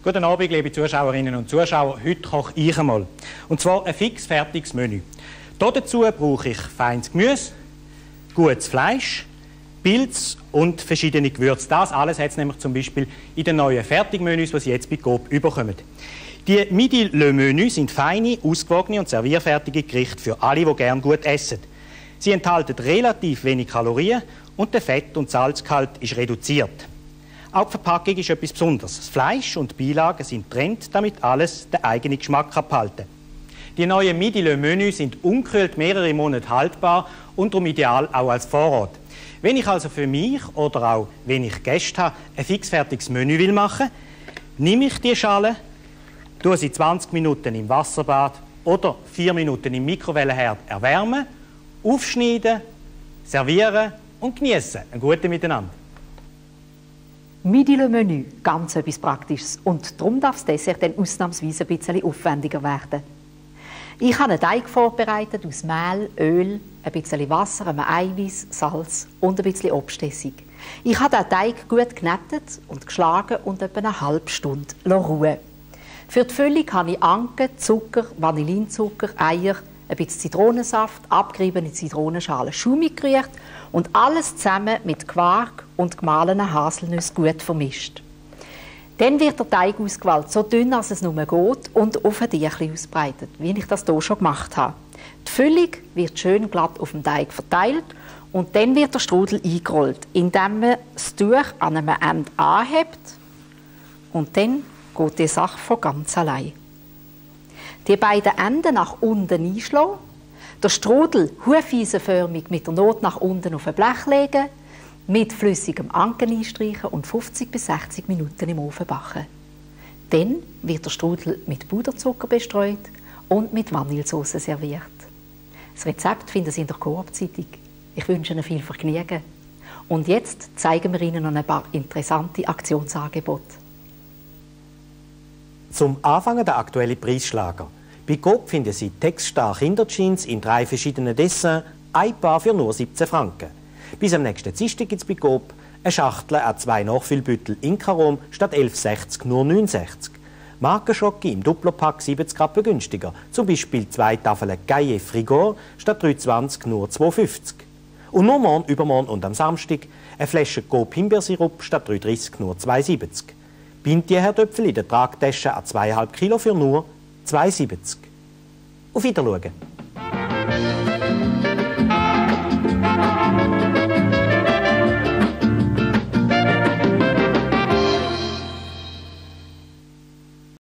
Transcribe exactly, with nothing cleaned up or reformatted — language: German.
Guten Abend, liebe Zuschauerinnen und Zuschauer. Heute koche ich einmal. Und zwar ein fix fertiges Menü. Dazu brauche ich feines Gemüse, gutes Fleisch, Pilz und verschiedene Gewürze. Das alles hat es nämlich zum Beispiel in den neuen Fertigmenüs, die Sie jetzt bei Coop überkommen. Die Midi Le Menü sind feine, ausgewogene und servierfertige Gerichte für alle, die gerne gut essen. Sie enthalten relativ wenig Kalorien und der Fett- und Salzgehalt ist reduziert. Auch die Verpackung ist etwas Besonderes. Das Fleisch und die Beilagen sind getrennt, damit alles den eigenen Geschmack behalten kann. Die neuen Midi Le Menü sind unkühlt mehrere Monate haltbar und darum ideal auch als Vorrat. Wenn ich also für mich oder auch wenn ich Gäste habe, ein fixfertiges Menü will machen, nehme ich die Schale, tue sie zwanzig Minuten im Wasserbad oder vier Minuten im Mikrowellenherd erwärmen, aufschneiden, servieren und genießen. Ein gutes Miteinander. Midi Le Menü, ganz etwas Praktisches. Und darum darf das Dessert dann ausnahmsweise ein bisschen aufwendiger werden. Ich habe einen Teig vorbereitet aus Mehl, Öl, ein bisschen Wasser, einem Eiweiß, Salz und ein bisschen Obstessig. Ich habe den Teig gut geknetet und geschlagen und etwa eine halbe Stunde ruhen. Für die Füllung habe ich Anke, Zucker, Vanillinzucker, Eier, ein bisschen Zitronensaft, abgeriebene Zitronenschalen, Schaum gerührt und alles zusammen mit Quark und gemahlenen Haselnüssen gut vermischt. Dann wird der Teig ausgewählt, so dünn, als es nur geht, und auf ein Tüchlein ausbreitet, wie ich das hier schon gemacht habe. Die Füllung wird schön glatt auf dem Teig verteilt und dann wird der Strudel eingerollt, indem man das Tuch an einem Ende anhebt und dann geht die Sache von ganz allein. Die beiden Enden nach unten einschlagen, den Strudel hufeisenförmig mit der Not nach unten auf ein Blech legen, mit flüssigem Anken einstreichen und fünfzig bis sechzig Minuten im Ofen backen. Dann wird der Strudel mit Puderzucker bestreut und mit Vanillesauce serviert. Das Rezept finden Sie in der Coop-Zeitung. Ich wünsche Ihnen viel Vergnügen. Und jetzt zeigen wir Ihnen noch ein paar interessante Aktionsangebote. Zum Anfangen der aktuelle Preisschlager. Bei Coop finden Sie textstarke Kinderjeans in drei verschiedenen Dessins, ein Paar für nur siebzehn Franken. Bis am nächsten Dienstag gibt es bei Coop eine Schachtel an zwei Nachfüllbüttel Inkarom statt elf sechzig nur neun sechzig. Markenschocke im Duplopack siebzig Rappen günstiger, zum Beispiel zwei Tafeln Gaillet Frigor statt drei zwanzig nur zwei fünfzig. Und nur morgen, übermorgen und am Samstag eine Flasche Coop Himbeersirup statt drei dreißig nur zwei siebzig. Bintierherdöpfel in der Tragtasche an zwei Komma fünf Kilo für nur zwei siebzig. Auf Wiedersehen.